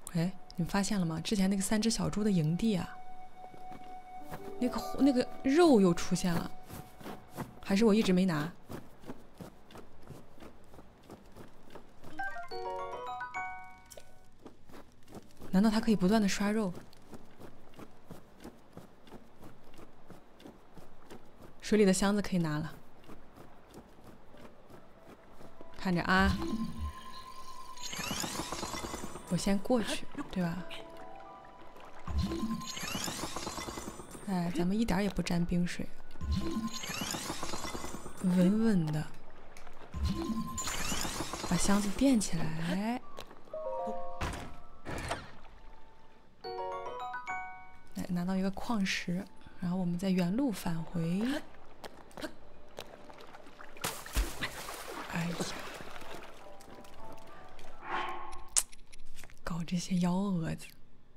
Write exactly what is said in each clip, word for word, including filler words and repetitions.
哎，你们发现了吗？之前那个三只小猪的营地啊，那个那个肉又出现了，还是我一直没拿？难道它可以不断的刷肉？水里的箱子可以拿了，看着啊，我先过去，对吧？哎，咱们一点也不沾冰水，稳稳的把箱子垫起来。来，拿到一个矿石，然后我们再原路返回。哎呀，搞这些幺蛾子。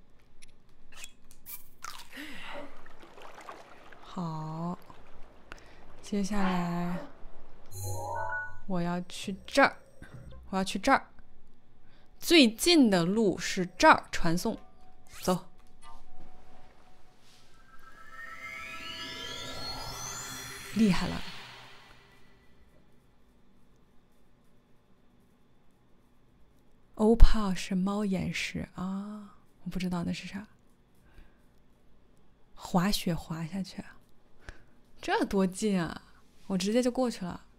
好，接下来我要去这儿，我要去这儿。最近的路是这儿，传送，走。厉害了。欧帕是猫眼石啊，我不知道那是啥。滑雪滑下去，这多近啊！我直接就过去了。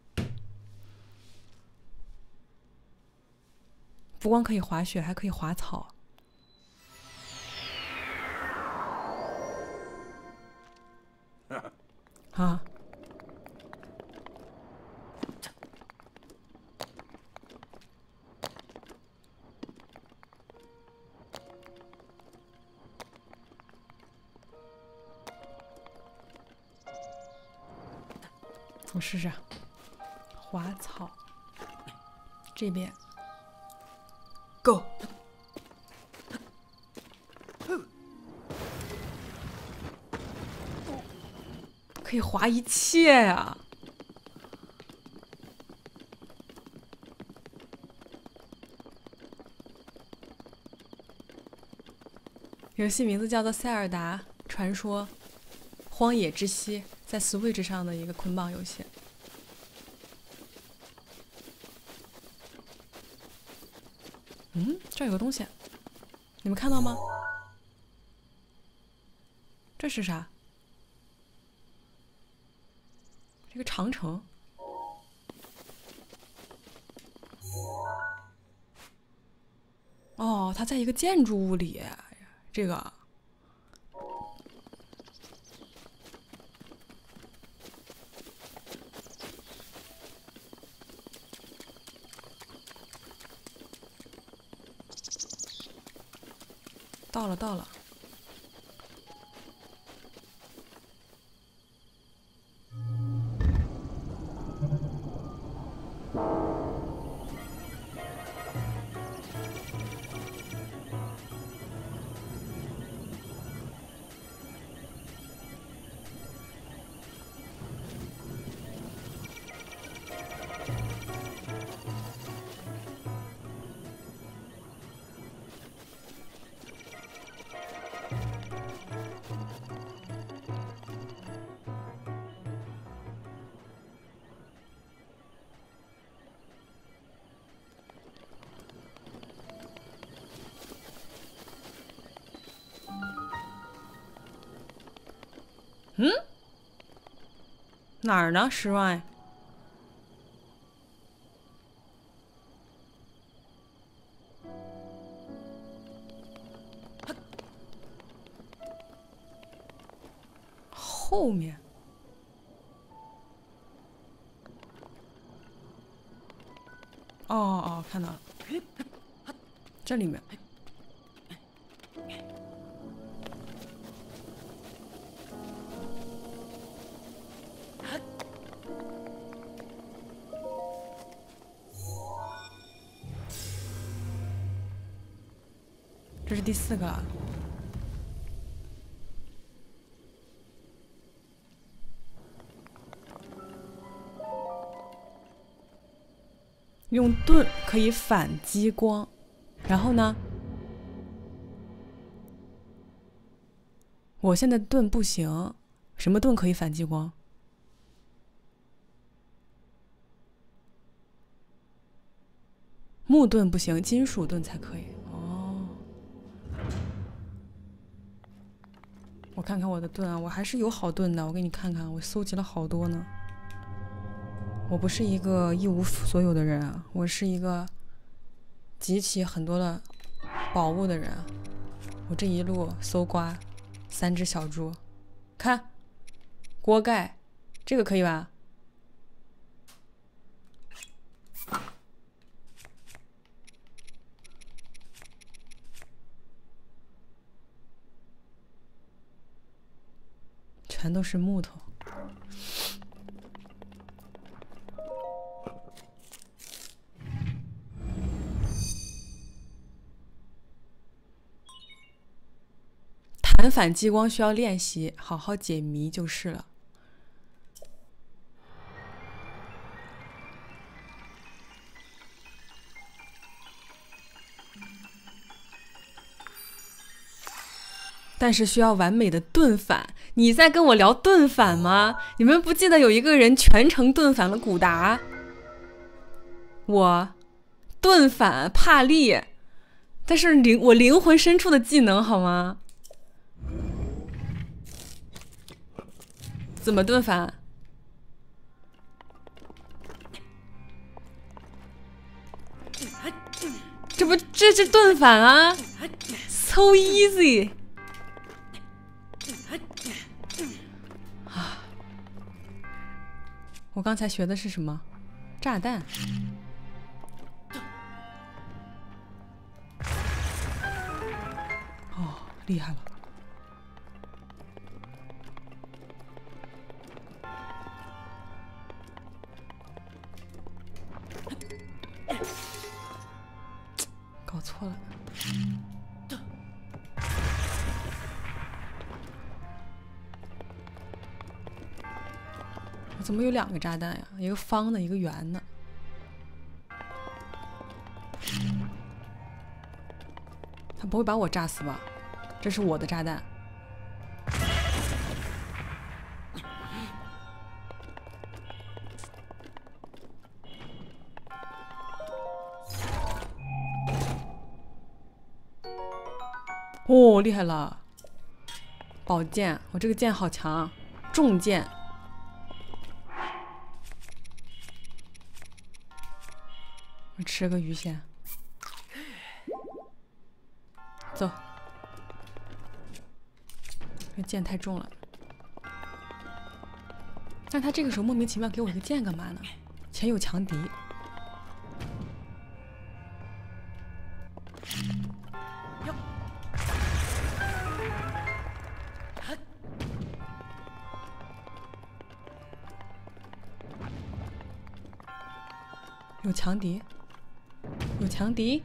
不光可以滑雪，还可以滑草。啊！我试试，滑草，这边 ，Go， 可以滑一切呀！游戏名字叫做《塞尔达传说：荒野之息》，在 Switch 上的一个捆绑游戏。嗯，这儿有个东西，你们看到吗？这是啥？这个长城。哦，它在一个建筑物里。这个。到了，到了。嗯，哪儿呢？十万。后面。哦哦，看到了，这里面。这是第四个。用盾可以反激光，然后呢？ 我现在盾不行，什么盾可以反激光？木盾不行，金属盾才可以。哦，我看看我的盾啊，我还是有好盾的。我给你看看，我搜集了好多呢。我不是一个一无所有的人啊，我是一个集齐很多的宝物的人啊。我这一路搜刮三只小猪，看锅盖，这个可以吧？全都是木头。弹反激光需要练习，好好解谜就是了。但是需要完美的盾反。你在跟我聊盾反吗？你们不记得有一个人全程盾反了古达？我盾反帕利，但是灵我灵魂深处的技能好吗？怎么盾反？这不这是盾反啊 ，so easy。啊！我刚才学的是什么？炸弹。哦，厉害了！搞错了。我怎么有两个炸弹呀？一个方的，一个圆的。他不会把我炸死吧？这是我的炸弹。哦，厉害了！宝剑，我这个剑好强，重剑。我吃个鱼先，走。这剑太重了，但他这个时候莫名其妙给我一个剑干嘛呢？前有强敌。有强敌，有强敌。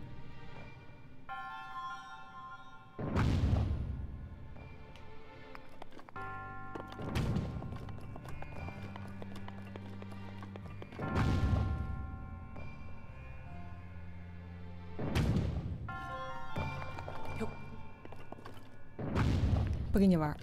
不跟你玩。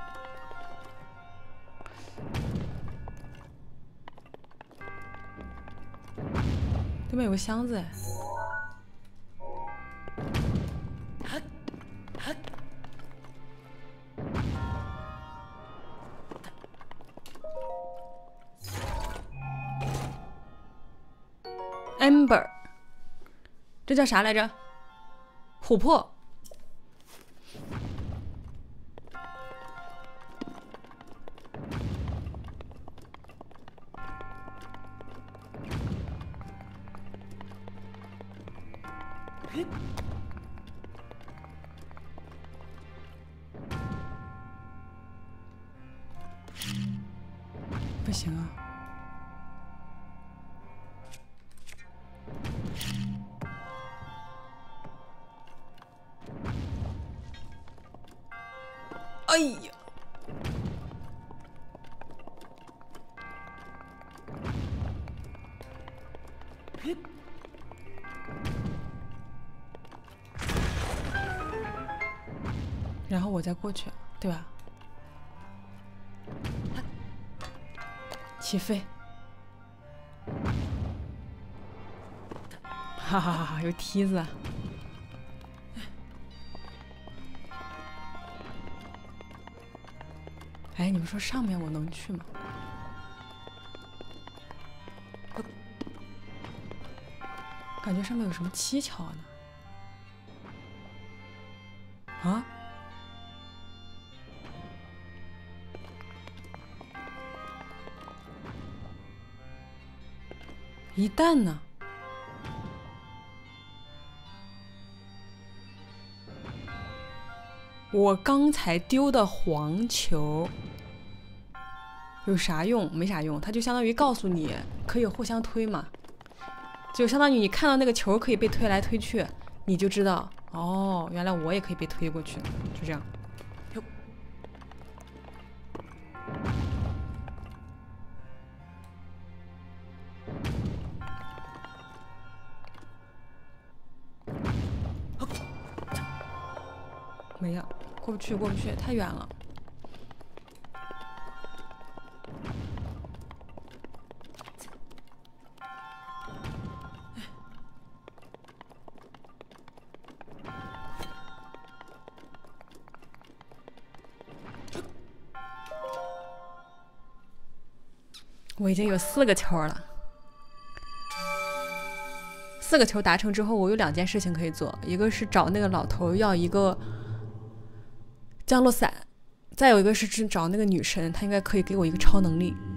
对面有个箱子哎。Amber， 这叫啥来着？琥珀。不行啊！哎呀！然后我再过去，对吧？ 起飞！哈哈哈哈，有梯子。哎，你们说上面我能去吗？感觉上面有什么蹊跷呢？啊？一弹呢？我刚才丢的黄球有啥用？没啥用，它就相当于告诉你可以互相推嘛，就相当于你看到那个球可以被推来推去，你就知道哦，原来我也可以被推过去，就这样。没了，过不去，过不去，太远了。我已经有四个球了，四个球达成之后，我有两件事情可以做，一个是找那个老头要一个降落伞，再有一个是去找那个女神，她应该可以给我一个超能力。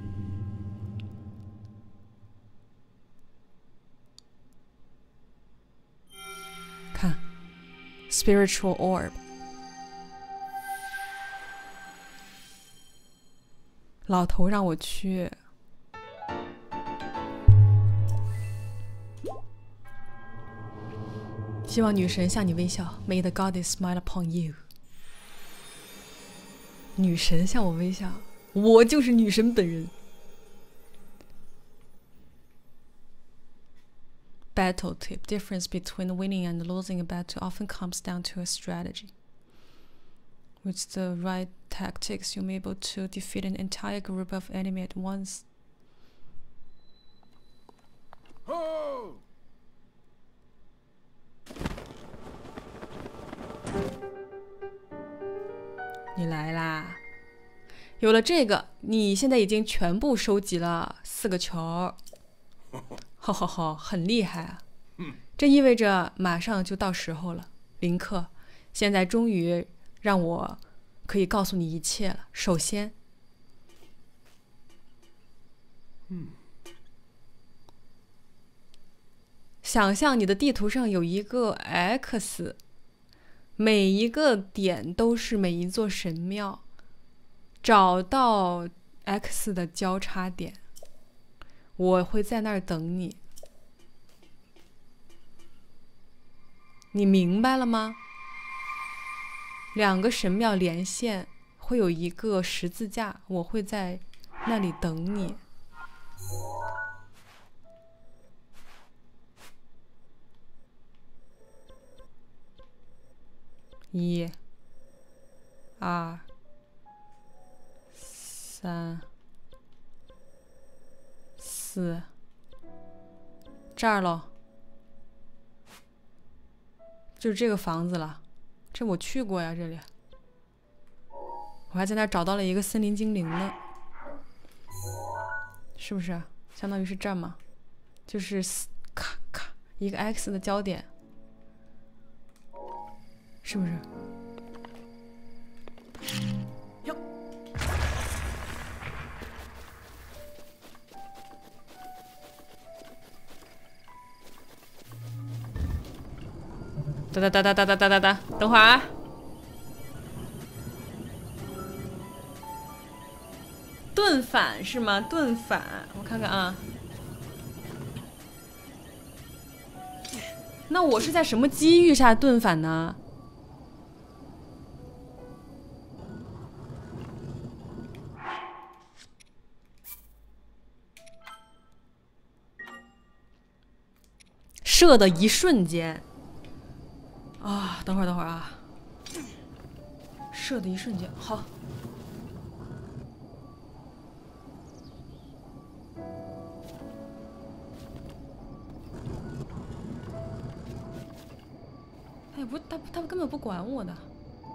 看 ，spiritual orb， 老头让我去。希望女神向你微笑 ，May the goddess smile upon you。女神向我微笑，我就是女神本人。Battle tip: difference between winning and losing a battle often comes down to a strategy. With the right tactics, you'll be able to defeat an entire group of enemy at once. Oh! 你来啦！有了这个，你现在已经全部收集了四个球，吼吼吼，很厉害啊！这意味着马上就到时候了，林克，现在终于让我可以告诉你一切了。首先，想象你的地图上有一个 X。每一个点都是每一座神庙，找到 X 的交叉点，我会在那儿等你。你明白了吗？两个神庙连线，会有一个十字架，我会在那里等你。一、二、三、四，这儿咯，就是这个房子了。这我去过呀，这里。我还在那儿找到了一个森林精灵呢，是不是？相当于是这儿嘛，就是咔咔一个 X 的焦点。是不是？哟！哒哒哒哒哒哒哒哒哒，等会儿啊！盾反是吗？盾反，我看看啊。那我是在什么机遇下盾反呢？射的一瞬间啊！等会儿，等会儿啊！射的一瞬间，好。 也不，他他根本不管我的。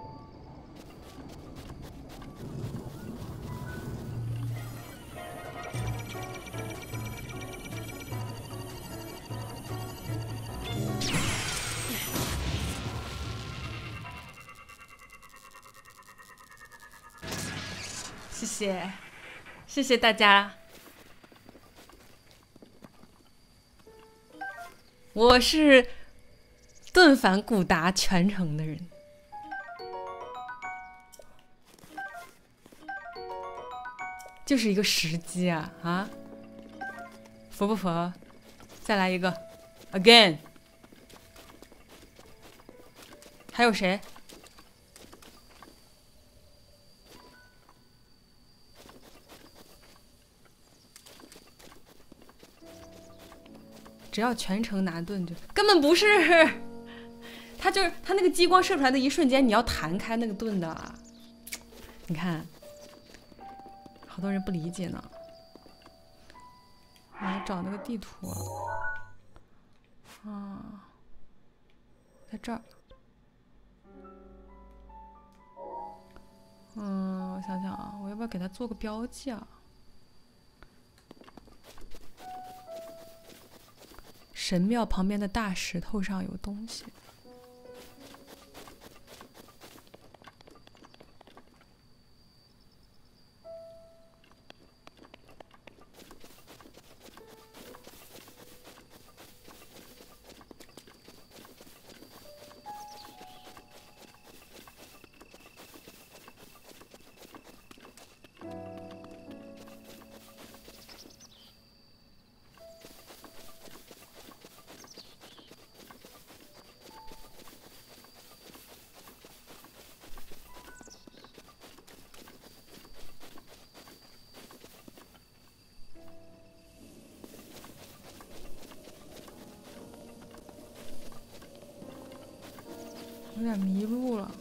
谢谢，谢谢大家。我是盾反古达全程的人，就是一个时机啊啊！服不服？再来一个 ，again。还有谁？只要全程拿盾就根本不是，他就是他那个激光射出来的一瞬间，你要弹开那个盾的。你看，好多人不理解呢。我要找那个地图啊，在这儿。嗯，我想想啊，我要不要给他做个标记啊？神庙旁边的大石头上有东西。有点迷路了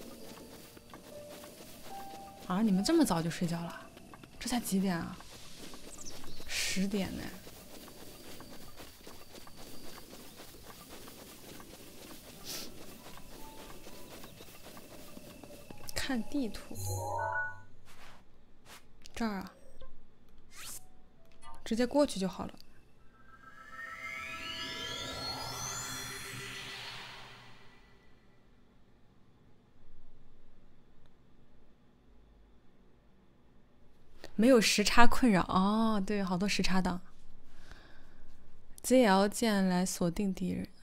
啊！你们这么早就睡觉了？这才几点啊？十点呢。看地图，这儿啊，直接过去就好了。没有时差困扰哦，对，好多时差党。Z L 键来锁定敌人。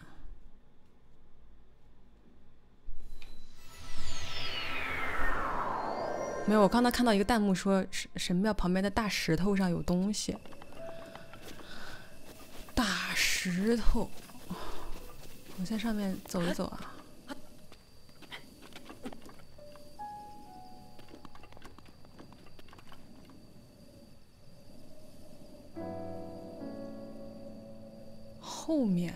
没有，我刚才看到一个弹幕说神庙旁边的大石头上有东西。大石头，我在上面走一走啊。后面，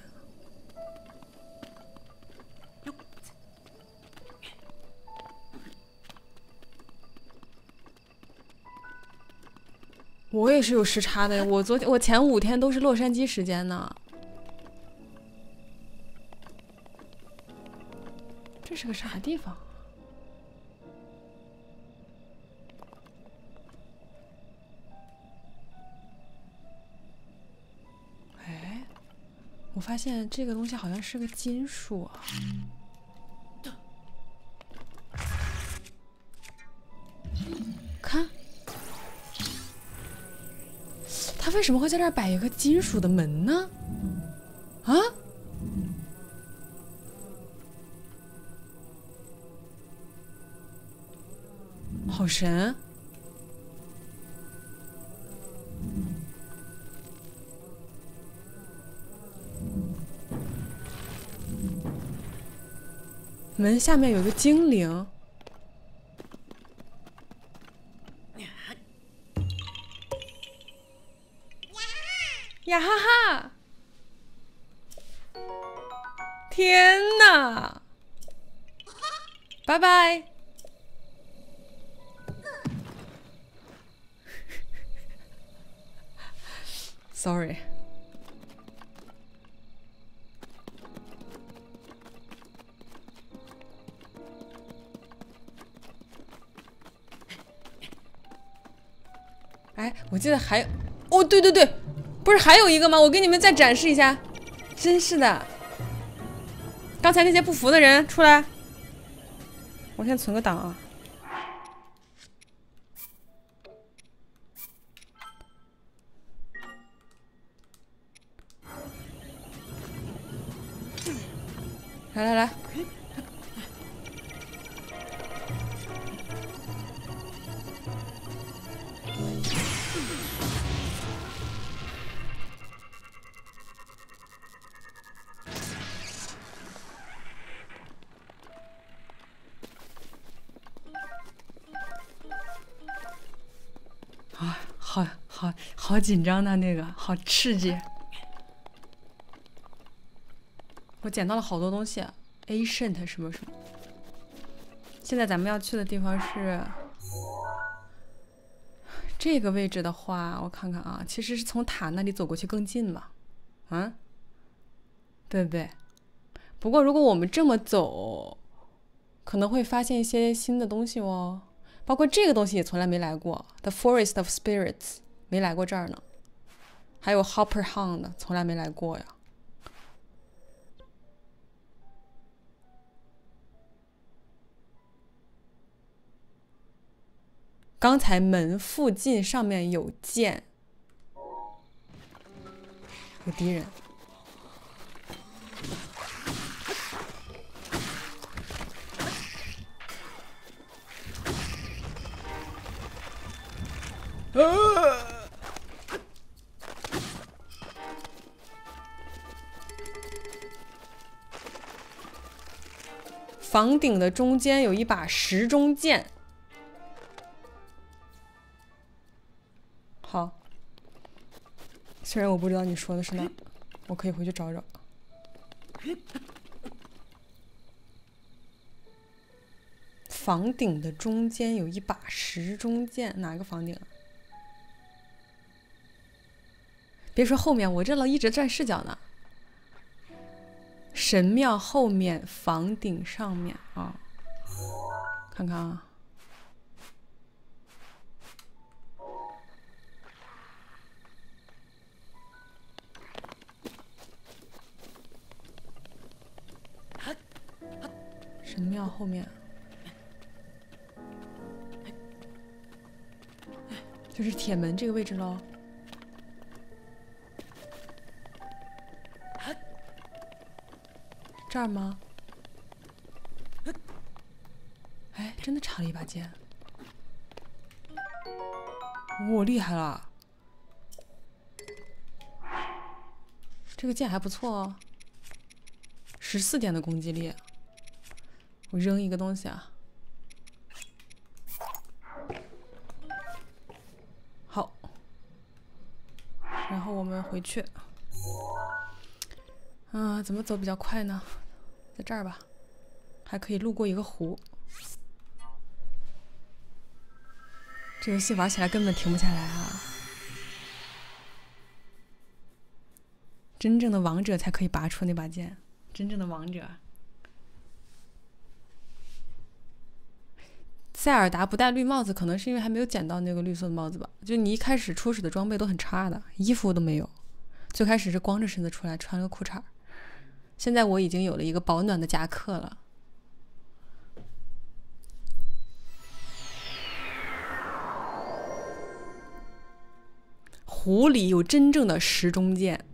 我也是有时差的。我昨天，我前五天都是洛杉矶时间呢。这是个啥地方？哎，我发现这个东西好像是个金属啊。看，他为什么会在这儿摆一个金属的门呢？啊？好神！门下面有个精灵。呀哈哈！天哪！拜拜。Sorry。 哎，我记得还有，哦，对对对，不是还有一个吗？我给你们再展示一下，真是的。刚才那些不服的人出来，我先存个档啊。来来来。啊，好好好紧张的那个，好刺激！我捡到了好多东西 ，ancient 什么什么。现在咱们要去的地方是这个位置的话，我看看啊，其实是从塔那里走过去更近嘛，啊，对不对？不过如果我们这么走，可能会发现一些新的东西哦。包括这个东西也从来没来过 ，The Forest of Spirits 没来过这儿呢，还有 Hopper Hound 从来没来过呀。刚才门附近上面有剑，有敌人。呃，房顶的中间有一把时钟剑。好，虽然我不知道你说的是哪，我可以回去找找。房顶的中间有一把时钟剑，哪个房顶啊？别说后面，我这老一直站视角呢。神庙后面，房顶上面啊，看看啊。神庙后面，就是铁门这个位置喽。这儿吗？哎，真的插了一把剑，我厉害了！这个剑还不错哦，十四点的攻击力。我扔一个东西啊，好，然后我们回去。啊，怎么走比较快呢？在这儿吧，还可以路过一个湖。这游戏玩起来根本停不下来啊！真正的王者才可以拔出那把剑，真正的王者。塞尔达不戴绿帽子，可能是因为还没有捡到那个绿色的帽子吧？就你一开始初始的装备都很差的，衣服都没有。最开始是光着身子出来，穿了个裤衩。现在我已经有了一个保暖的夹克了。湖里有真正的时钟剑。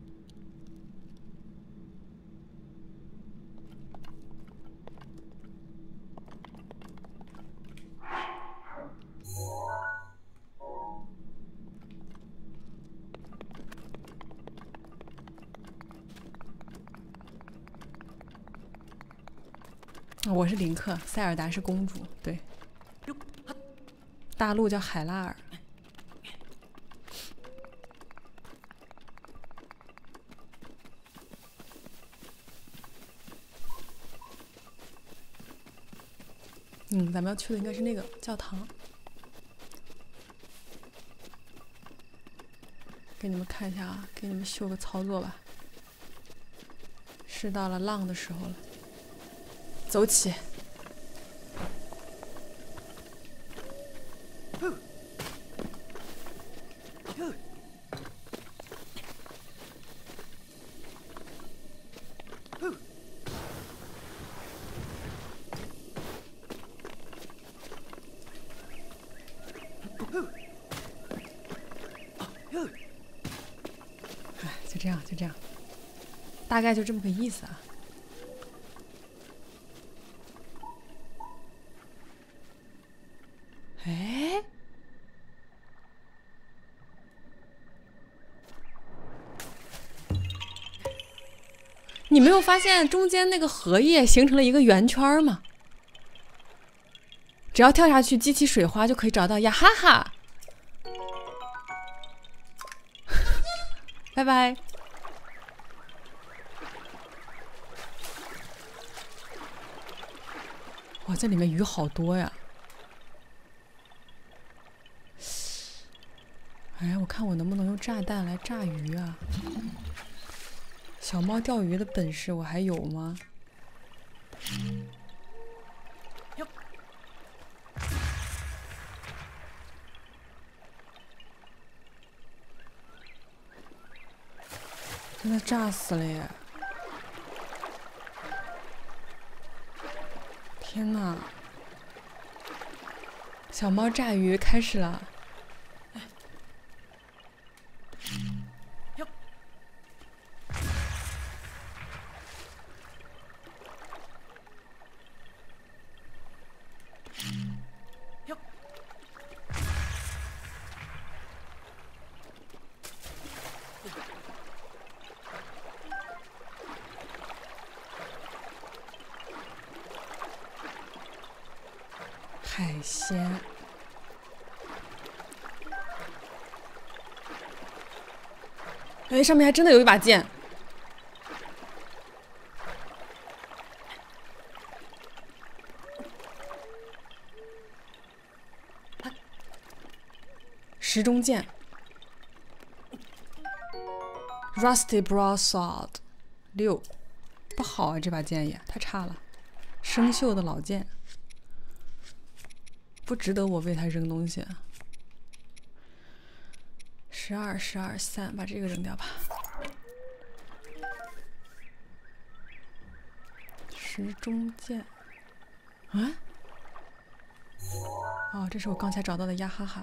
我是林克，塞尔达是公主，对。大陆叫海拉尔。嗯，咱们要去的应该是那个教堂。给你们看一下啊，给你们秀个操作吧。是到了浪的时候了，走起！ 哎，就这样，就这样，大概就这么个意思啊。哎，你没有发现中间那个荷叶形成了一个圆圈吗？只要跳下去激起水花，就可以找到呀哈哈。拜拜。哇，这里面鱼好多呀！哎，我看我能不能用炸弹来炸鱼啊？小猫钓鱼的本事我还有吗？真的炸死了耶！天哪！小猫炸鱼开始了。海鲜，哎，上面还真的有一把剑。石中剑 ，Rusty Broadsword， 六，不好啊，这把剑也太差了，生锈的老剑。不值得我为他扔东西。十二、十二、三，把这个扔掉吧。石中剑，啊？哦，这是我刚才找到的呀哈哈。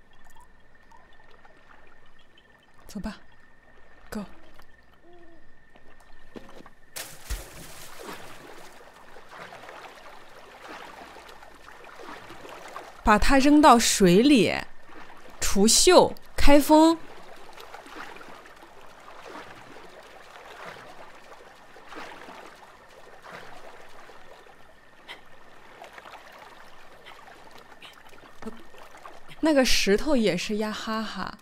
走吧 ，Go。把它扔到水里，除锈，开封。那个石头也是呀哈哈。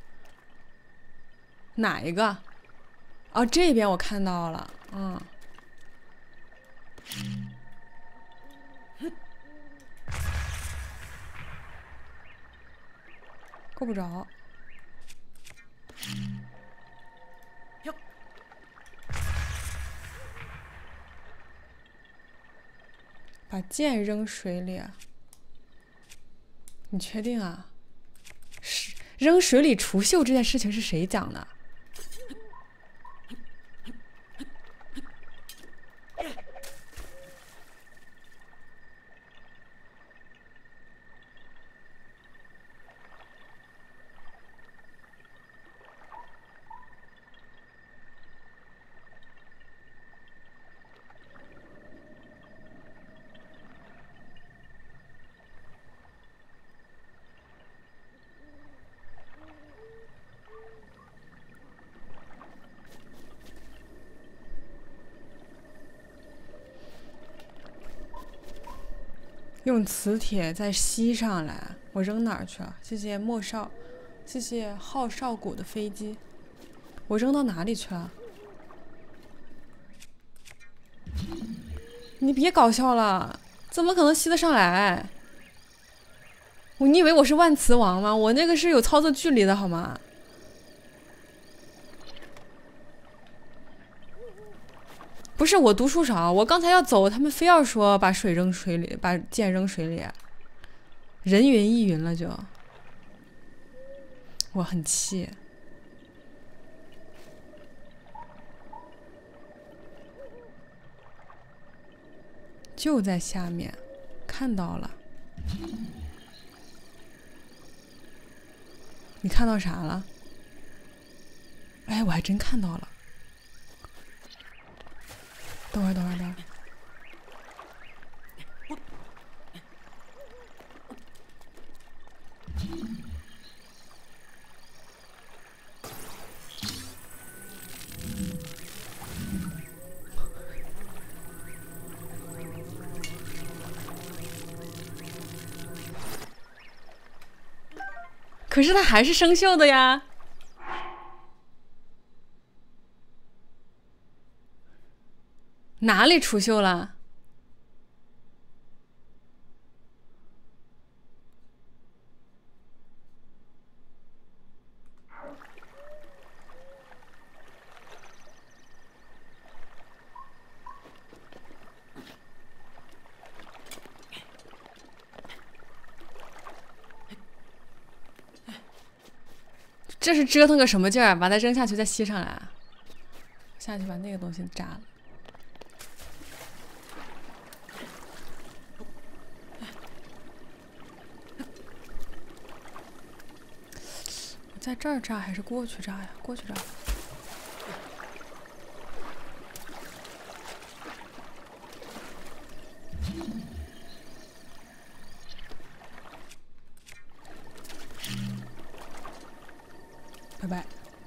哪一个？哦，这边我看到了，嗯。够不着。把剑扔水里。你确定啊？是扔水里除锈这件事情是谁讲的？用磁铁再吸上来，我扔哪儿去了？谢谢莫少，谢谢浩少谷的飞机，我扔到哪里去了？你别搞笑了，怎么可能吸得上来？我你以为我是万磁王吗？我那个是有操作距离的好吗？不是我读书少，我刚才要走，他们非要说把水扔水里，把剑扔水里，人云亦云了就。 我很气。就在下面，看到了。你看到啥了？哎，我还真看到了。等会儿，等会儿，等会儿。可是它还是生锈的呀。哪里出锈了？这是折腾个什么劲儿？把它扔下去再吸上来啊！下去把那个东西炸了。我在这儿炸还是过去炸呀？过去炸。拜拜。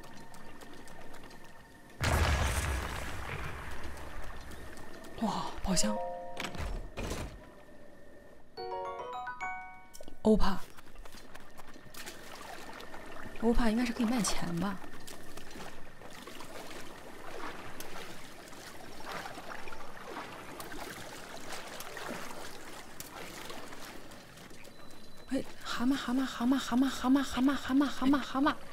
哇，宝箱。欧帕。欧帕应该是可以卖钱吧？哎，蛤蟆，蛤蟆，蛤蟆，蛤蟆，蛤蟆，蛤蟆，蛤蟆，蛤蟆，蛤蟆。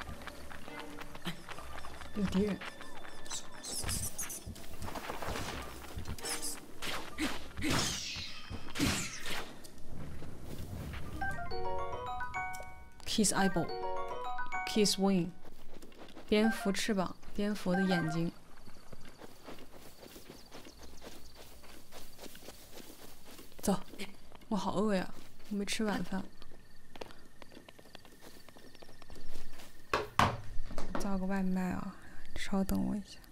有敌人。Kiss eyeball, kiss wing， 蝙蝠翅膀，蝙蝠的眼睛。走，我好饿呀，我没吃晚饭。叫个外卖啊，稍等我一下。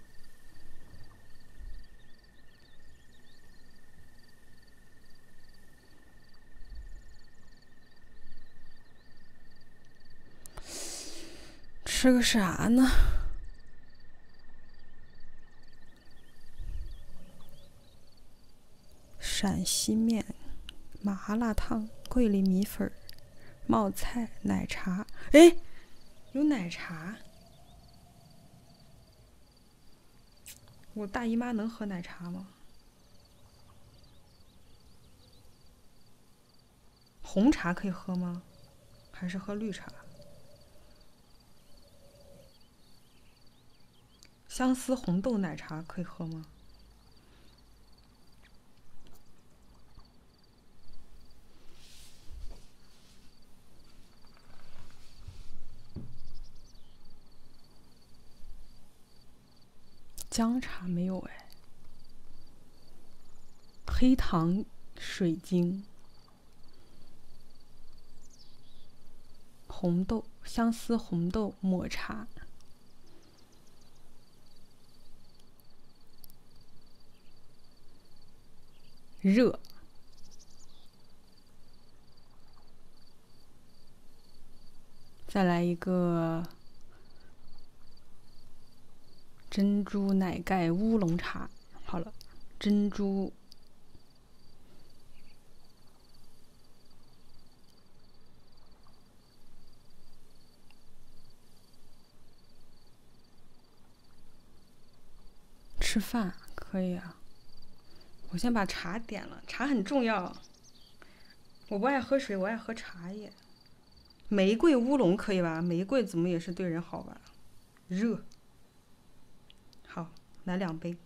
吃个啥呢？陕西面、麻辣烫、桂林米粉、冒菜、奶茶。哎，有奶茶。我大姨妈能喝奶茶吗？红茶可以喝吗？还是喝绿茶？相思红豆奶茶可以喝吗？姜茶没有哎。黑糖水晶。红豆，相思红豆抹茶。热。再来一个珍珠奶盖乌龙茶。好了，珍珠。吃饭可以啊。我先把茶点了，茶很重要。我不爱喝水，我爱喝茶叶。玫瑰乌龙可以吧？玫瑰怎么也是对人好吧？热。好，来两杯。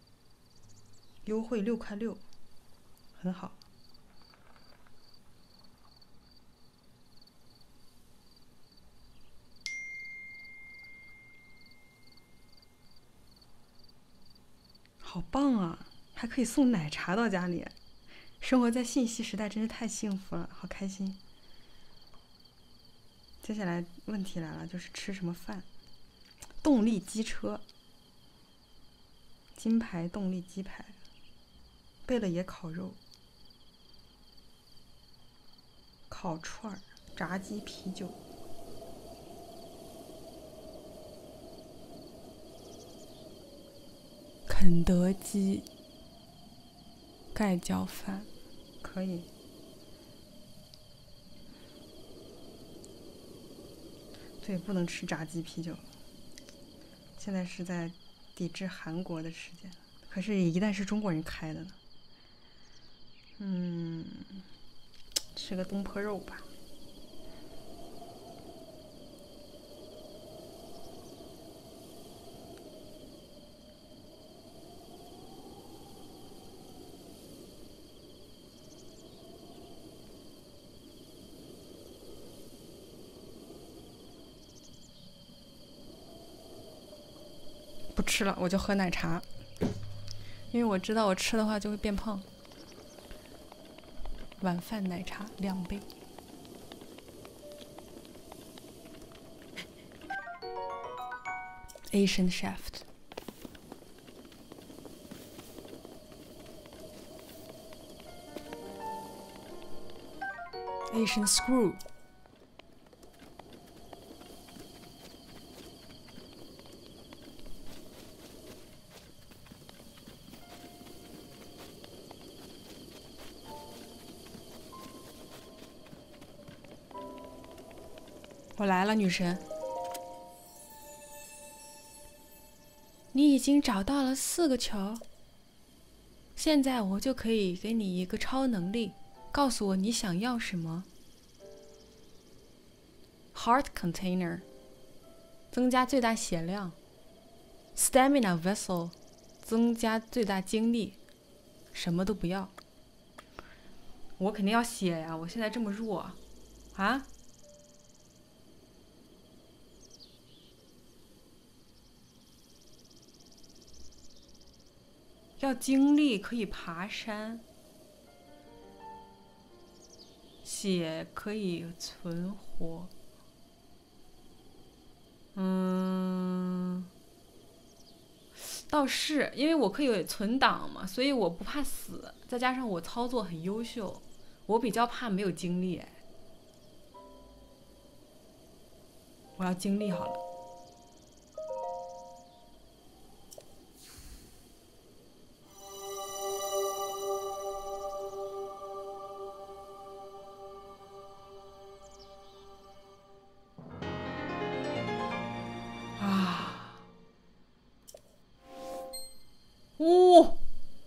优惠六块六，很好。 好棒啊！还可以送奶茶到家里，生活在信息时代真是太幸福了，好开心。接下来问题来了，就是吃什么饭？动力机车，金牌动力鸡排，贝勒爷烤肉，烤串儿，炸鸡啤酒。肯德基盖浇饭可以。对，不能吃炸鸡啤酒。现在是在抵制韩国的时间，可是一旦是中国人开的呢？嗯，吃个东坡肉吧。不吃了，我就喝奶茶，因为我知道我吃的话就会变胖。晚饭奶茶两杯。Asian Chef。Asian Screw。我来了，女神。你已经找到了四个球，现在我就可以给你一个超能力，告诉我你想要什么。Heart Container， 增加最大血量。Stamina Vessel， 增加最大精力。什么都不要。我肯定要血呀，我现在这么弱。啊？要精力可以爬山，血可以存活。嗯，倒是因为我可以存档嘛，所以我不怕死。再加上我操作很优秀，我比较怕没有精力。我要精力好了。哦，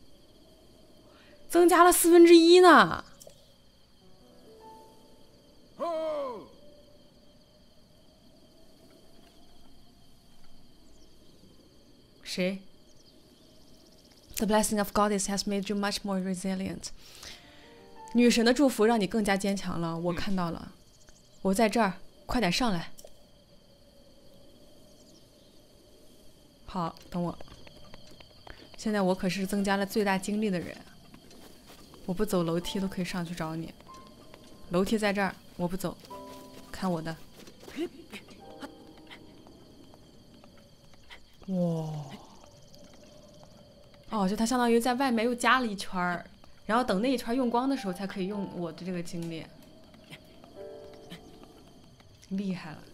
增加了四分之一呢。谁 ？The blessing of goddess has made you much more resilient。女神的祝福让你更加坚强了，我看到了。我在这儿，快点上来。好，等我。现在我可是增加了最大精力的人，我不走楼梯都可以上去找你。楼梯在这儿，我不走，看我的。哇！哦，就它相当于在外面又加了一圈儿，然后等那一圈用光的时候才可以用我的这个精力。厉害了！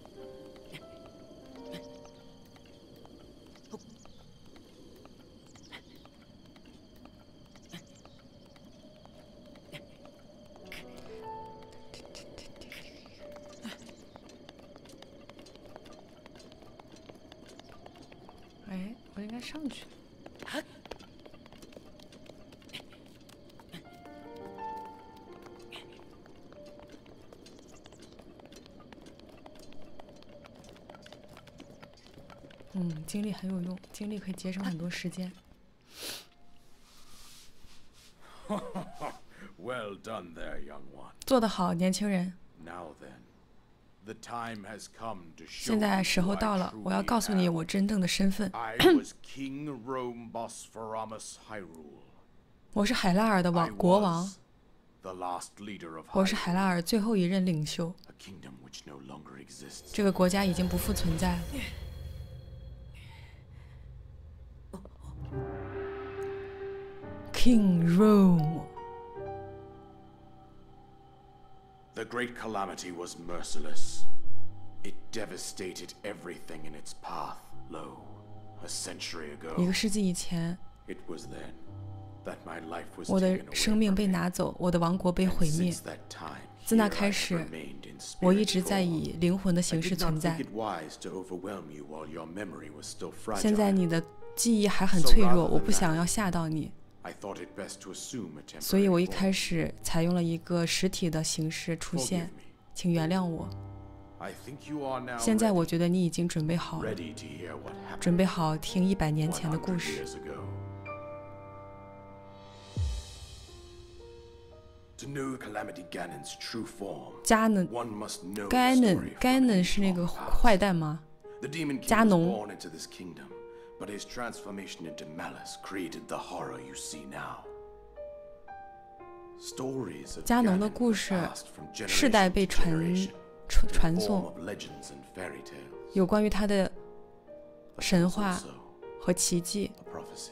哎，我应该上去。嗯，精力很有用，精力可以节省很多时间。 Well done there, young one. 做得好，年轻人。 Now then, 现在时候到了，我要告诉你我真正的身份。我是海拉尔的王国王，我是海拉尔最后一任领袖。这个国家已经不复存在了。King Rome。The great calamity was merciless. It devastated everything in its path. Lo, a century ago. 一个世纪以前， It was then that my life was 我的 taken away 生命 from 被 me. 拿走，我的王国被毁 And 灭 since。that time, 自那 here 开 I 始 have remained in 我 spirit 一直在 form. 以灵魂的 I 形式 did 存 not 在 think。it wise to overwhelm you while your memory was still 现在 fragile. 你的记忆还很脆弱，我不想要吓到你， I thought it best to assume a 所以我一 temporary 开 form. 始采用了一个实体的形式出 Forgive 现， me. 请原谅我。 I think you are now 现在 ready, 我觉得你已经准备好了， ready to hear what happened 准备好听一百年前的 one 故 hundred 事。 years ago. To know Calamity Ganon's true form, 加能 one must know the 该能 story 该 from 能 the 是那个 long past. 坏蛋吗？ The Demon King 加 was 农 born into this kingdom, but his transformation into malice created the horror you see now. Stories of 加农的 Ganon 故事 passed from 世代 generation 被 to 传 generation 传 in the 传 form 颂， of legends and fairy tales. 有关于他的 But 神 there's 话 also 和奇迹。 a prophecy.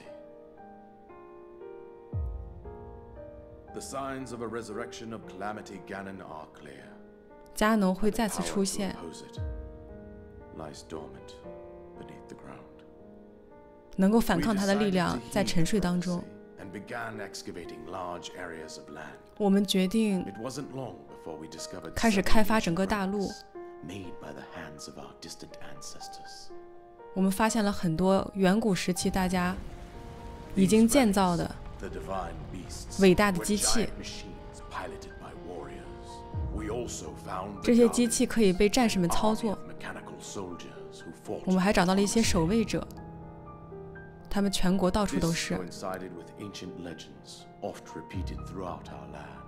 The signs of a resurrection of Calamity Ganon are clear. 加农会 The 再次 power 出 to 现， oppose it lies dormant beneath the ground. 能够反抗 We 他的力 decided 量 to 在 heed 沉睡 the 当中。 prophecy and began excavating large areas of land. 我们决定 It wasn't long before we discovered 开始 several 开发 ancient 整个大陆。 relics made by the hands of our distant ancestors. 我们发现了很多远古时期大家已经建造的 The divine beasts 伟大的 were 机器。 giant machines piloted by warriors. We also found the 这些机 guardians, 器可以被战士们 an 操 army 作。 of mechanical soldiers who fought 我们还找到了一些 on the 守 sea. 卫者，他们全国到处都 This 是。 coincided with ancient legends, oft repeated throughout our land.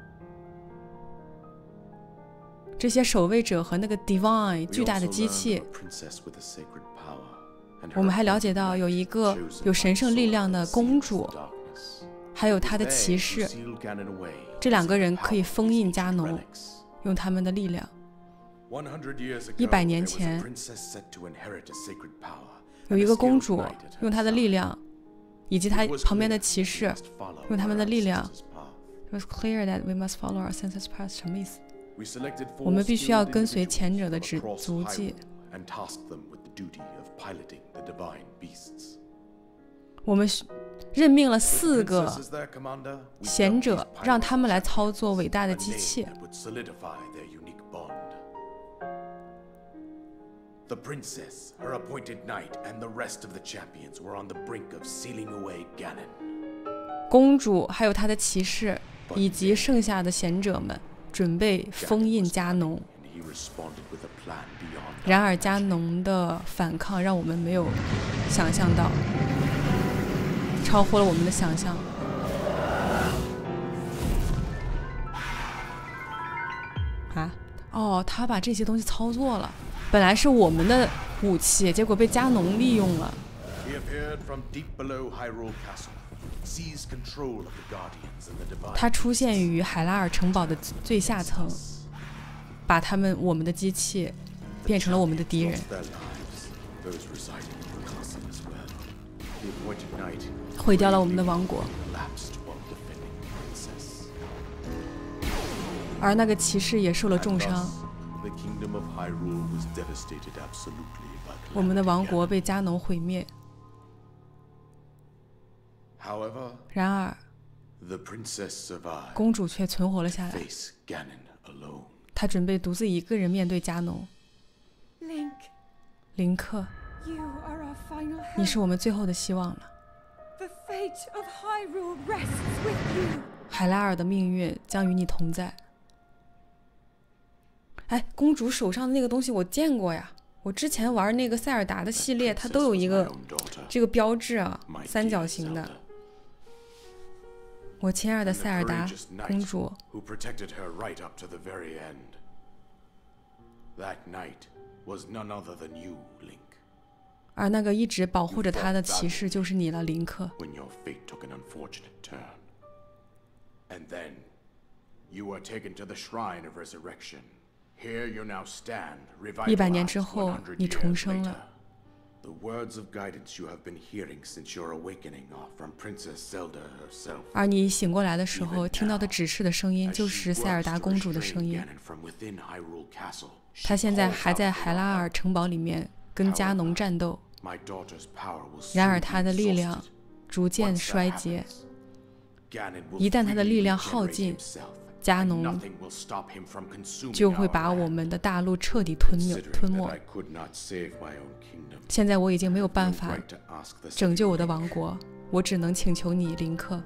这些守卫者和那个 divine We 巨大的 also 机 learned 器 of，a princess with a sacred power, and 我们还 her 了解到有一个 chosen 有神圣力量的 sword that 公 seals 主 the，darkness. 还有她的 They 骑 who 士， sealed Ganon away 这两个人 possessed 可以 the power of 封 these 印加 ancient 农， relics. 用他们的力量。 one hundred years ago, 一百年 there was a 前 princess set to inherit a sacred power, 有 and 一 a 个公 skilled 主 knight at her 用她的 side. 力量，以及她 It was 旁边的 clear 骑 that 士 we must follow 用他们的 our 力量。 ancestors' path. It was clear that we must follow our ancestors' path， 什么意思？ We selected four 我们必须要 skilled 跟随前者 individuals 的 from 足 across 足迹。 Hyrule and tasked them with the duty of piloting the divine beasts. 我们任命了 With 四 the 个 princess as their commander, we 贤 dubbed 者， these 让他们来 pilots 操作伟大的 a 机 name 器。 that would solidify their unique bond. The princess, her appointed knight, and the rest of the champions were on the brink of sealing away Ganon. 公主还有她的骑士，以及剩下的贤者们准备封 Ganon 印 was 加农。 cunning, and he responded with a plan beyond 然 our 而加 imagination. 农的反抗让我们没有想象到，超乎了我们的想象。啊，哦，他把这些东西操作了，本来是我们的武器，结果被加农利用了。 He appeared from deep below Hyrule Castle, seized control of the Guardians and the divine 他出现于海拉尔城堡的最下层，把他们我们的机器变成了我们的敌人， lost their lives, those residing in the castle as well. The appointed knight 毁掉了我们的王国。 collapsed while defending the princess. 而那个骑士也受了 And 重伤， thus, the kingdom of Hyrule was devastated absolutely by 我们的 Calamity 王国 Ganon. 被加农毁灭。 However, 然而， the princess survived 公主却存活了下 to 来。 face Ganon alone. 她准备独自一个人面对加农。 Link, 林克， you are our final 你 hope. 是我们最后的希望了。 The fate of Hyrule rests with you. 海拉尔的命运将与你同在。哎，公主手上的那个东西我见过呀，我之前玩那个塞尔达的系列，它都有一 Princess 个 was my own daughter, 这个标志啊， my 三 dear 角形的。 Zelda, 我亲爱的 and the 塞尔达 courageous knight 公主， who protected her right up to the very end. That knight was none other than you, Link. 而那个一直保护着他的骑士就是你了，林克。 When your fate took an unfortunate turn. And then, you were taken to the Shrine of Resurrection. Here you now stand, 一百年 revitalized 之后， one hundred 你重 years 生 later. 了。 The words of guidance you have been hearing since your awakening are from Princess Zelda herself. 而你醒过来的时候，听到的指示的声音就是塞尔达公主的声音。她现在还在海拉尔城堡里面跟加农战斗，然而她的力量逐渐衰竭。一旦她的力量耗尽，加农就会把我们的大陆彻底吞没吞没。现在我已经没有办法拯救我的王国，我只能请求你，林克。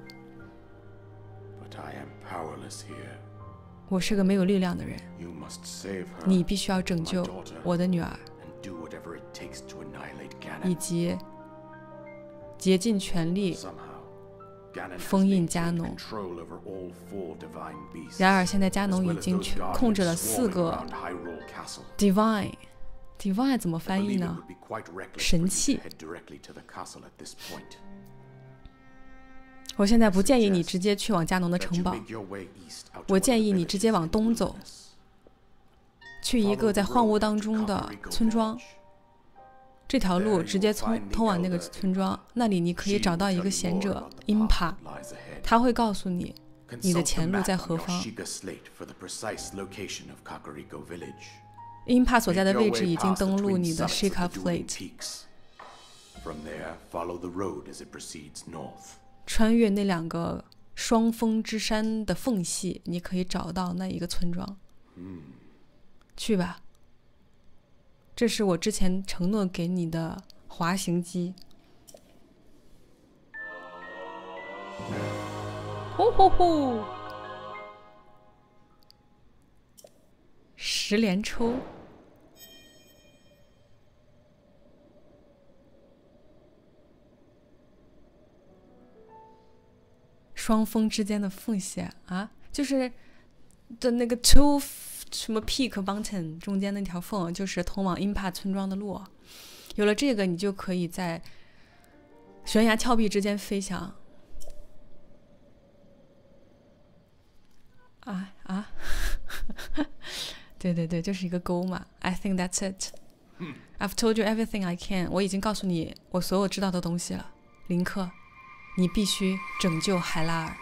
我是个没有力量的人，你必须要拯救我的女儿，以及竭尽全力封印加农。然而现在加农已经控制了四个 divine divine 怎么翻译呢？神器。我现在不建议你直接去往加农的城堡，我建议你直接往东走，去一个在荒芜当中的村庄。这条路直接通通往那个村庄，那里你可以找到一个贤者因帕，他会告诉你你的前路在何方。因帕所在的位置已经登陆你的 Sheikah Fleet， 穿越那两个双峰之山的缝隙，你可以找到那一个村庄。去吧，这是我之前承诺给你的滑行机。呼呼呼！十连抽。双峰之间的缝隙啊，就是的那个 two 什么 peak mountain 中间那条缝，就是通往因帕村庄的路。有了这个，你就可以在悬崖峭壁之间飞翔。啊啊！对对对，就是一个沟嘛。I think that's it. I've told you everything I can. 我已经告诉你我所有知道的东西了，林克。你必须拯救海拉尔。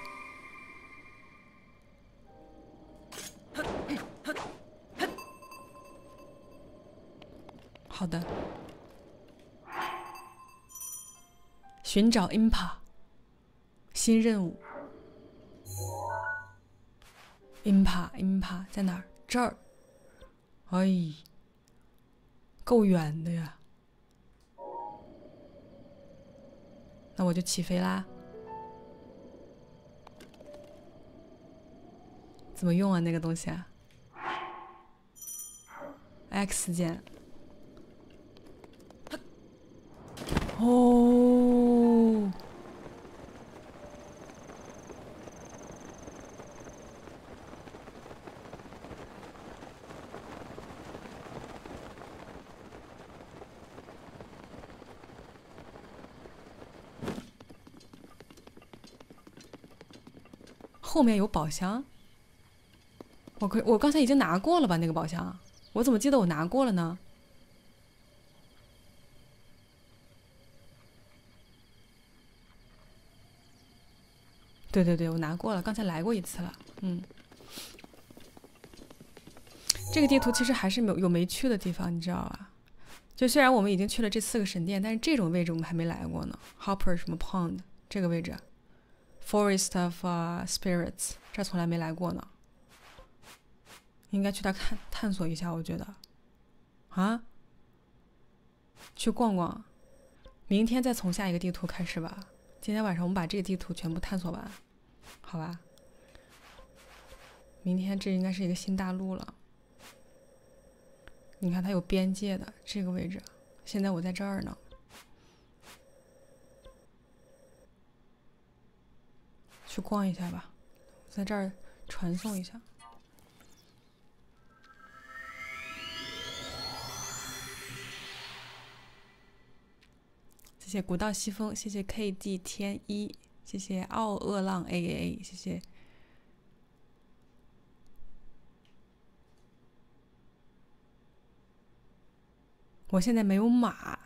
好的。寻找 Impa， 新任务。Impa Impa 在哪儿？这儿。哎，够远的呀。那我就起飞啦。怎么用啊？那个东西啊 ？X 键。哦。后面有宝箱，我可我刚才已经拿过了吧？那个宝箱，我怎么记得我拿过了呢？对对对，我拿过了，刚才来过一次了。嗯，这个地图其实还是有有没去的地方，你知道吧？就虽然我们已经去了这四个神殿，但是这种位置我们还没来过呢。Hopper 什么 Pond 这个位置。Forest of、uh, Spirits， 这从来没来过呢，应该去那看探索一下，我觉得，啊，去逛逛，明天再从下一个地图开始吧。今天晚上我们把这个地图全部探索完，好吧？明天这应该是一个新大陆了。你看它有边界的这个位置，现在我在这儿呢。去逛一下吧，在这儿传送一下。 谢古道西风，谢谢 K D 天一，谢谢傲恶浪 A A A， 谢谢。我现在没有马，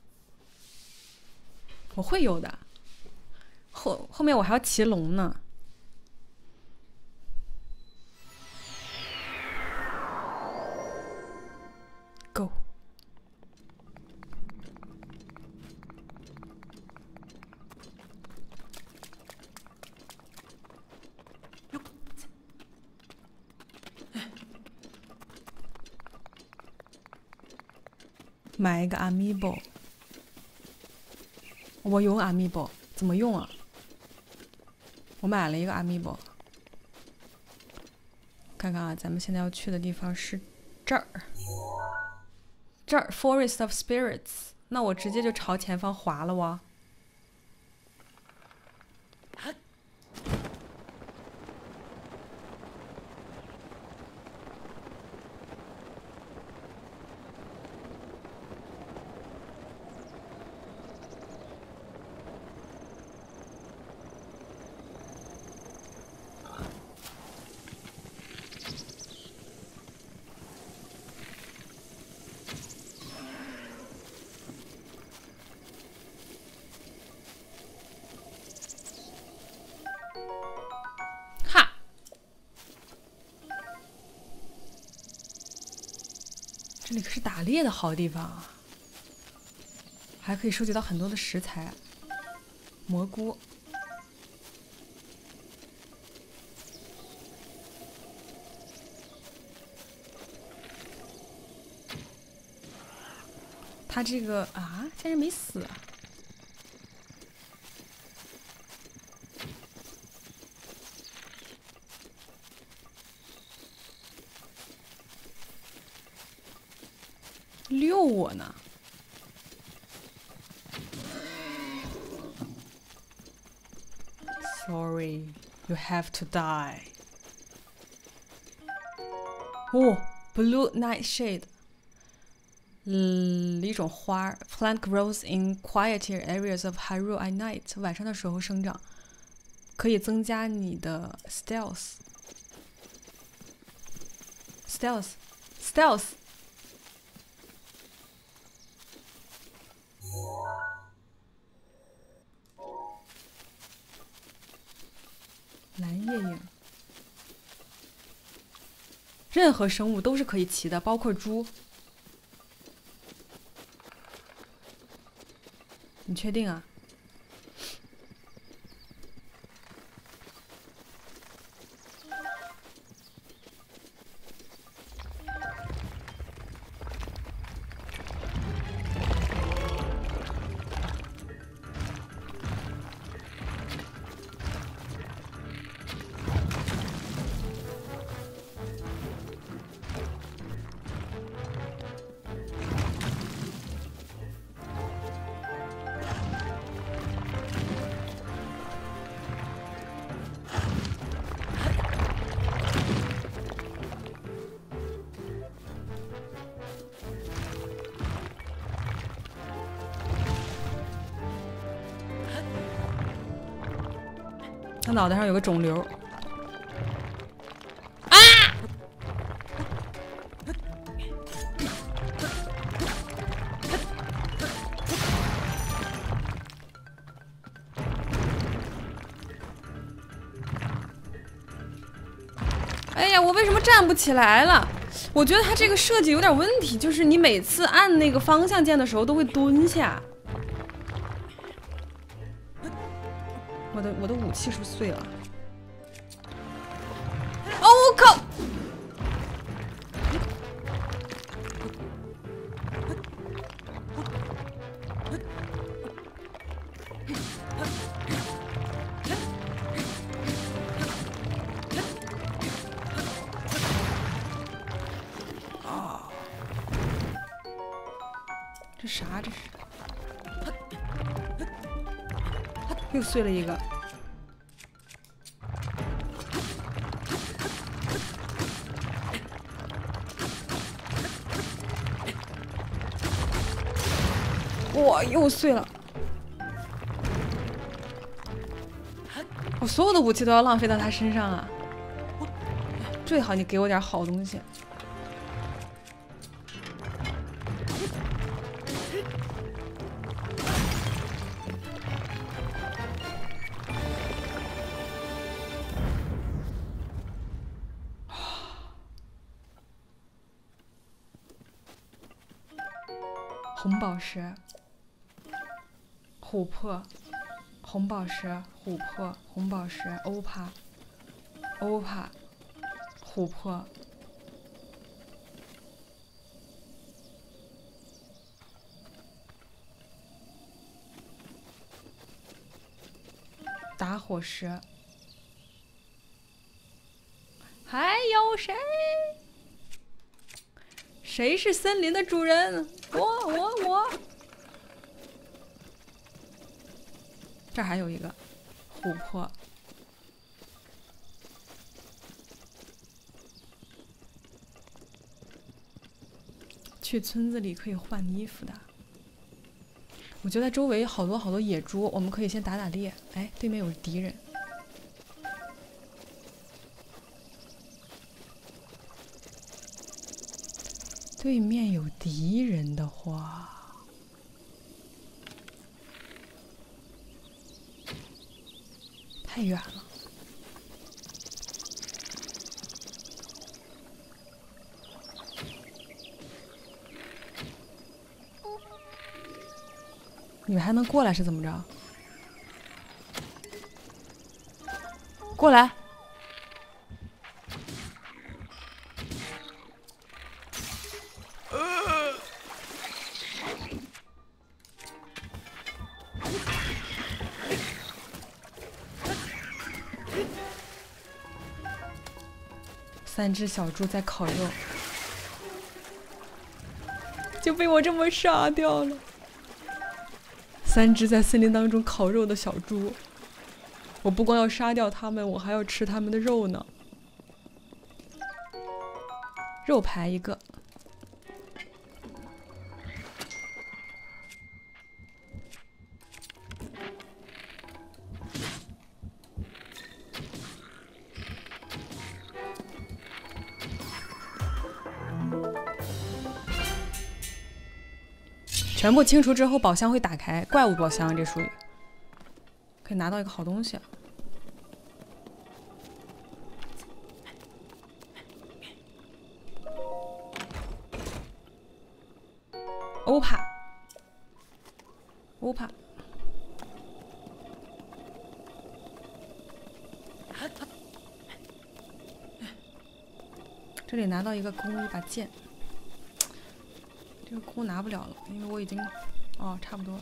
我会有的。后后面我还要骑龙呢。Go。买一个 Amiibo， 我有 Amiibo， 怎么用啊？我买了一个 Amiibo， 看看啊，咱们现在要去的地方是这儿，这儿 Forest of Spirits， 那我直接就朝前方滑了哇。这里可是打猎的好地方啊，还可以收集到很多的食材，蘑菇。他这个啊，竟然没死啊！遛我呢。Sorry, you have to die. 哦 ，Blue Nightshade， 嗯，一种花 ，plant grows in quieter areas of Hyrule at night， 晚上的时候生长，可以增加你的 stealth，stealth，stealth。蓝夜影，任何生物都是可以骑的，包括猪。你确定啊？他脑袋上有个肿瘤。啊！哎呀，我为什么站不起来了？我觉得他这个设计有点问题，就是你每次按那个方向键的时候都会蹲下。我的我的武器是不是碎了？哦，我靠！啊！这啥？这是？又碎了一个。哇，又碎了。 我所有的武器都要浪费到他身上啊！最好你给我点好东西。红宝石，琥珀，红宝石，琥珀，红宝石，欧帕，欧帕，琥珀，打火石，还有谁？谁是森林的主人？我我我！这儿还有一个琥珀。去村子里可以换衣服的。我觉得周围好多好多野猪，我们可以先打打猎。哎，对面有敌人。对面有敌人的话，太远了。你们还能过来是怎么着？过来！三只小猪在烤肉，就被我这么杀掉了。三只在森林当中烤肉的小猪，我不光要杀掉它们，我还要吃它们的肉呢。肉排一个。全部清除之后，宝箱会打开，怪物宝箱这属于，可以拿到一个好东西。欧帕，欧帕，这里拿到一个弓，一把剑。这个弓拿不了了，因为我已经，哦，差不多了。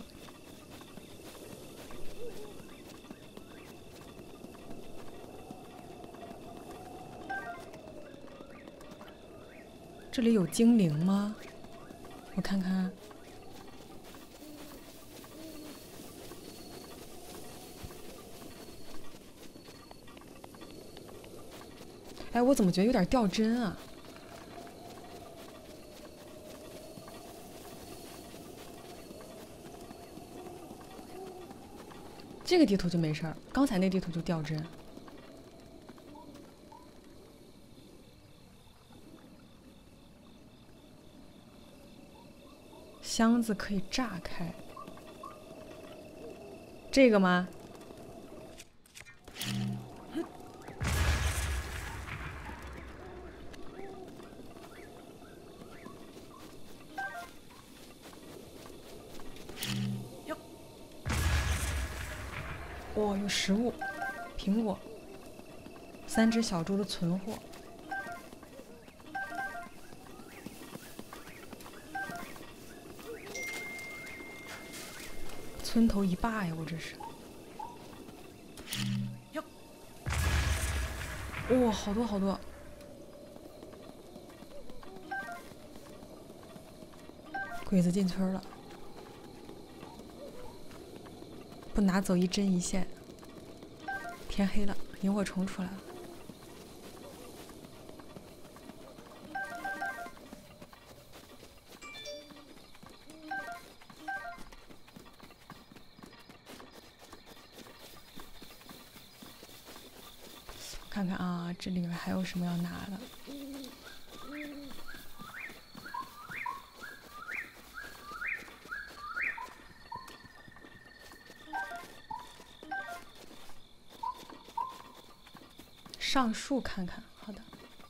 这里有精灵吗？我看看。哎，我怎么觉得有点掉帧啊？这个地图就没事儿，刚才那地图就掉帧。箱子可以炸开，这个吗？哦，有食物，苹果，三只小猪的存货。村头一霸呀，我这是。哇、哦，好多好多。鬼子进村了。不拿走一针一线，天黑了，萤火虫出来了。 看看啊，这里面还有什么要拿的？上树看看，好的。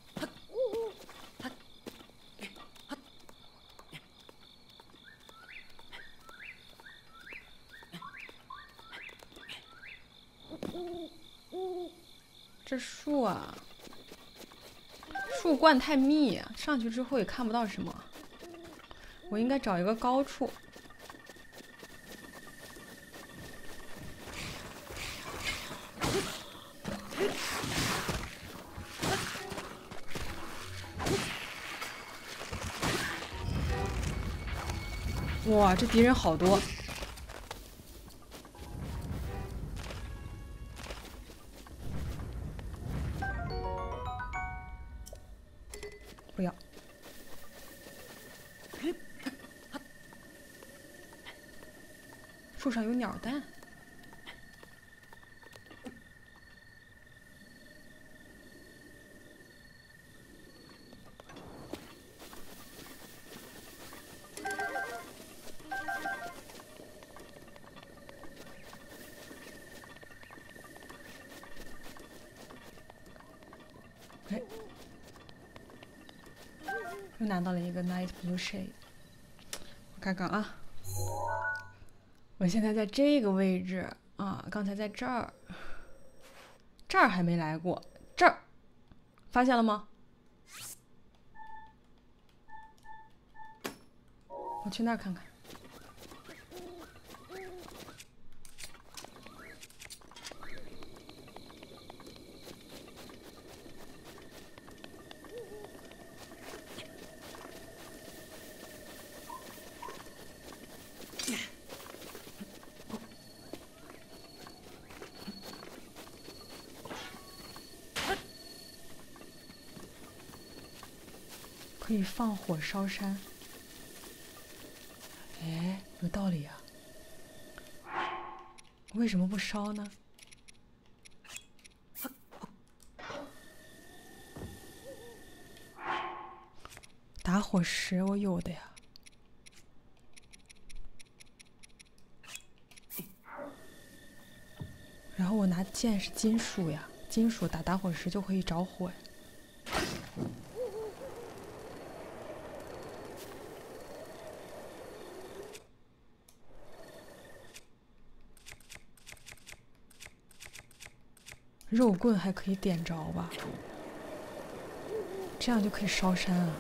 这树啊，树冠太密，上去之后也看不到什么。我应该找一个高处。哇，这敌人好多！不要。树上有鸟蛋。哎，又拿到了一个 Night Blue Shade。我看看啊，我现在在这个位置啊，刚才在这儿，这儿还没来过，这儿发现了吗？我去那儿看看。可以放火烧山，哎，有道理啊。为什么不烧呢？打火石我有的呀。然后我拿剑是金属呀，金属打打火石就可以着火呀。肉棍还可以点着吧？这样就可以烧山啊！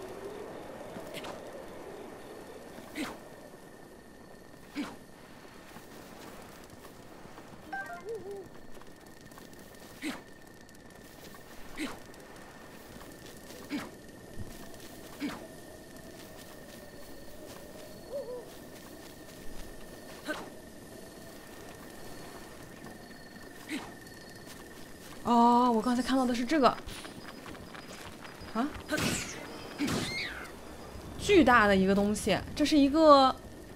哦，我刚才看到的是这个，啊，巨大的一个东西，这是一个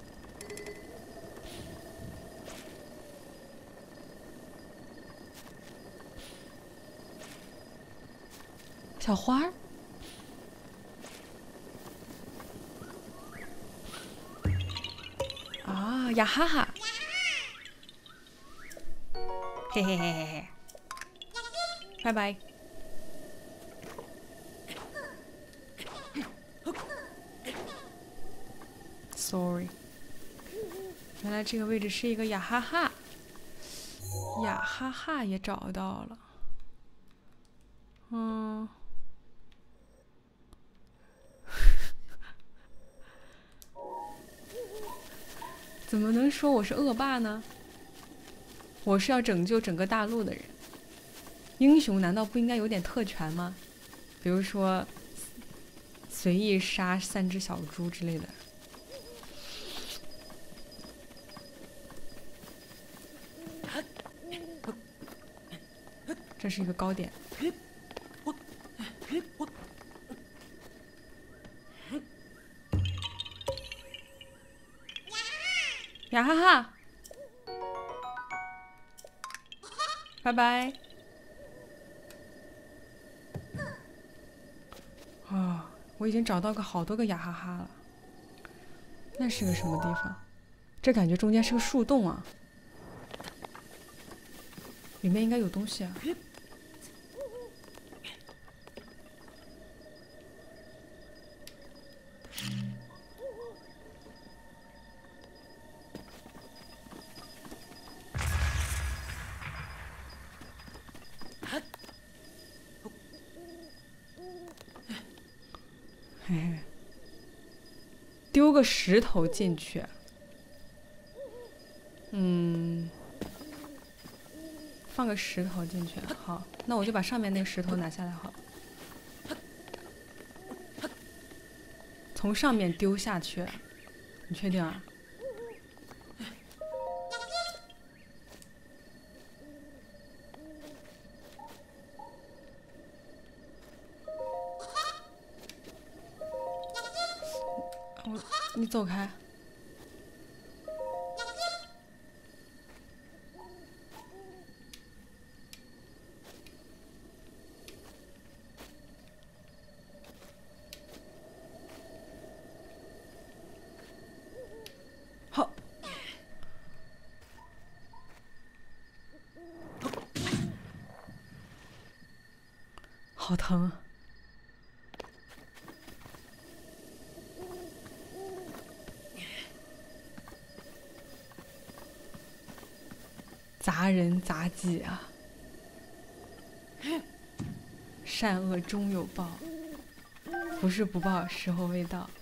小花儿。啊，呀哈哈，嘿嘿嘿嘿嘿。拜拜。Sorry。原来这个位置是一个雅哈哈，雅哈哈也找到了。嗯。怎么能说我是恶霸呢？我是要拯救整个大陆的人。英雄难道不应该有点特权吗？比如说随意杀三只小猪之类的。这是一个高点。呀哈哈，拜拜。 我已经找到个好多个雅哈哈了。那是个什么地方？这感觉中间是个树洞啊，里面应该有东西啊。嘿嘿，丢个石头进去。嗯，放个石头进去。好，那我就把上面那个石头拿下来好了。从上面丢下去，你确定啊？我，你走开。好。好疼啊！杂人杂技啊，善恶终有报，不是不报，时候未到。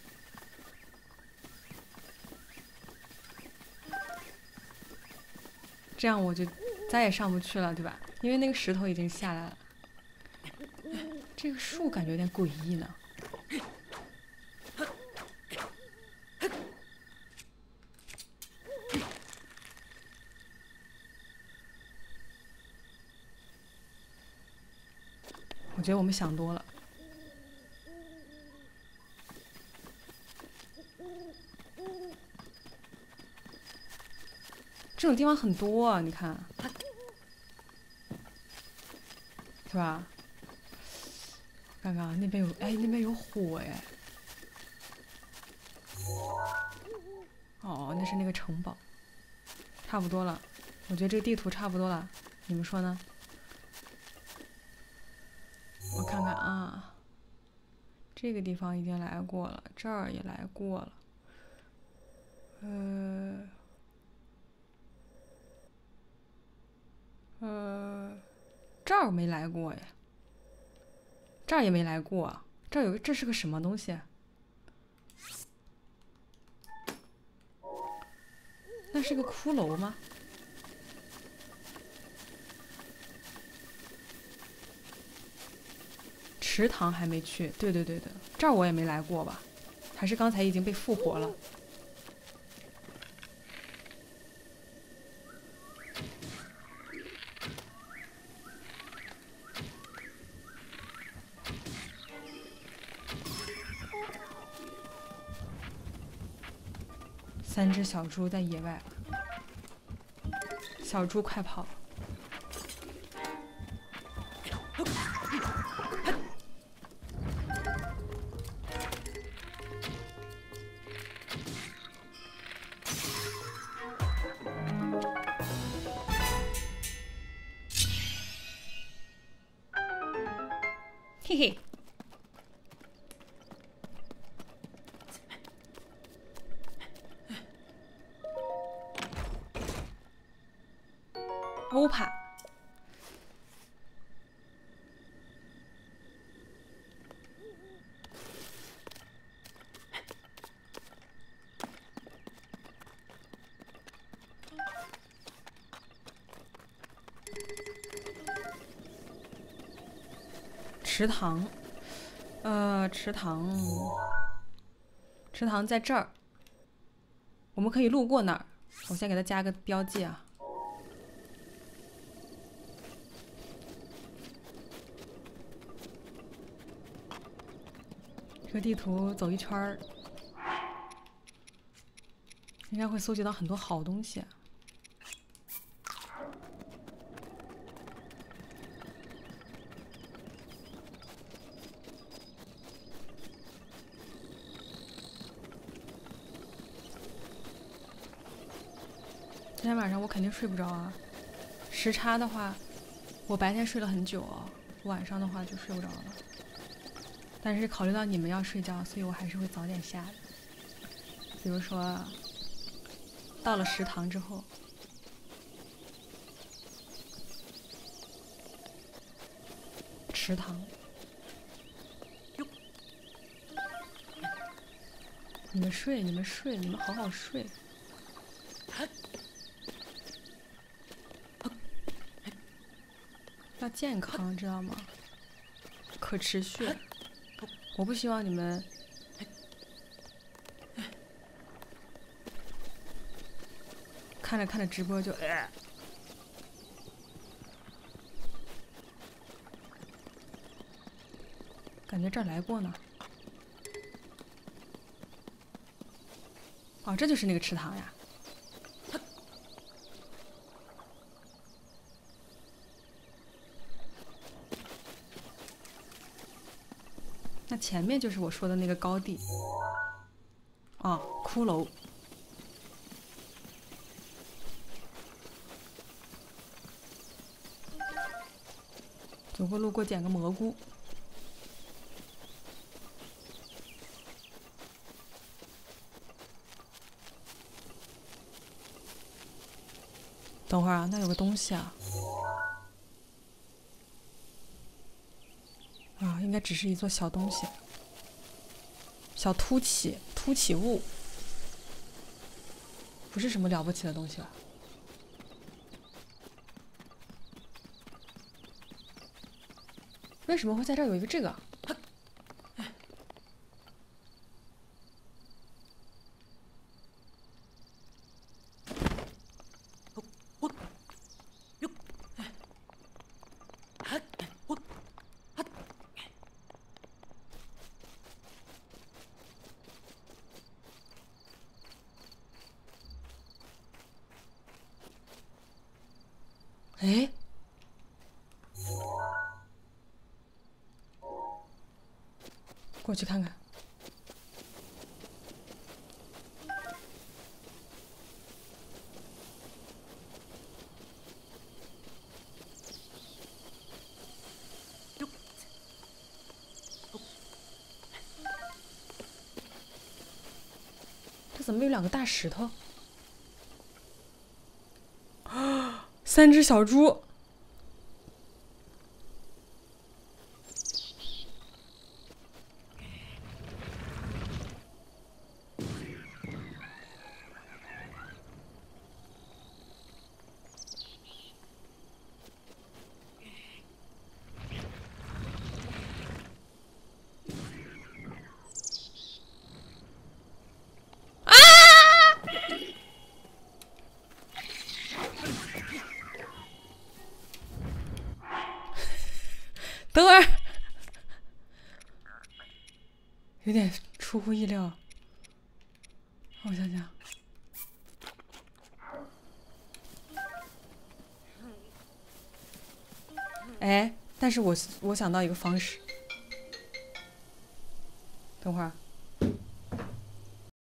这样我就再也上不去了，对吧？因为那个石头已经下来了。这个树感觉有点诡异呢。我觉得我们想多了。这种地方很多啊，你看，是吧？看看那边有，哎，那边有火哎。哦，那是那个城堡。差不多了，我觉得这个地图差不多了，你们说呢？我看看啊，这个地方已经来过了，这儿也来过了，呃，呃，这儿没来过呀，这儿也没来过，这儿有个，这是个什么东西？那是个骷髅吗？池塘还没去，对对对对，这儿我也没来过吧？还是刚才已经被复活了？三只小猪在野外，小猪快跑！嘿嘿。欧帕，池塘，呃，池塘，池塘在这儿，我们可以路过那儿。我先给它加个标记啊。这个地图走一圈儿，应该会搜集到很多好东西。 今天晚上我肯定睡不着啊。时差的话，我白天睡了很久哦，晚上的话就睡不着了。但是考虑到你们要睡觉，所以我还是会早点下的。比如说，到了食堂之后，食堂，你们睡，你们睡，你们好好睡。要健康，知道吗？可持续。我不希望你们看着看着直播就，呃、感觉这儿来过呢。哦，这就是那个池塘呀。那前面就是我说的那个高地。哦，骷髅。走过路过捡个蘑菇。等会儿啊，那有个东西啊。啊，应该只是一座小东西，小凸起凸起物，不是什么了不起的东西吧？为什么会在这儿有一个这个？哎，过去看看。这怎么有两个大石头？啊，三只小猪。等会儿，有点出乎意料。我想想，哎，但是我我想到一个方式。等会儿。